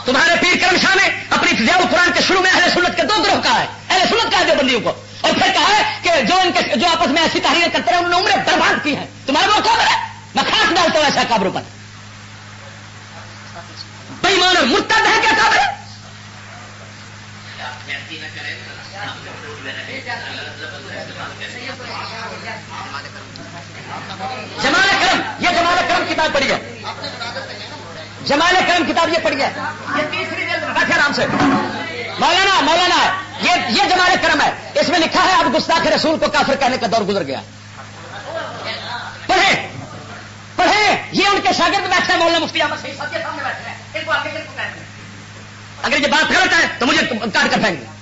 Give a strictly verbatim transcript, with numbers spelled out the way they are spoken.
तुम्हारे पीर करम शाह ने अपनी फिज़ाउल कुरान के शुरू में अहले सुन्नत के दो ग्रोह कहा है, अहले सुन्नत कहा है देवबंदियों को, और फिर कहा है कि जो इनके जो आपस में ऐसी तहरीरें करते रहे उन्होंने उम्रें बर्बाद की हैं। तुम्हारे वो कौन है? मैं खास डालता हूं ऐसा काबरों पर। बेईमान और मुर्तद है क्या काबर? जमाल करम, ये जमाल करम किताब पढ़ी है, जमाल करम किताब ये पढ़ी है, ये तीसरी जल्द में बैठे आराम से। मौलाना मौलाना ये ये जमाल करम है, इसमें लिखा है अब गुस्ताख रसूल को काफिर कहने का दौर गुजर गया। पढ़े पढ़े, ये उनके शागिर्द बैठे हैं, मौलाना मुफ्ती अहमद सईद साहब के सामने बैठे हैं, इनको आगे कहते हैं। अगर ये बात गलत है तो मुझे काट कर फेंक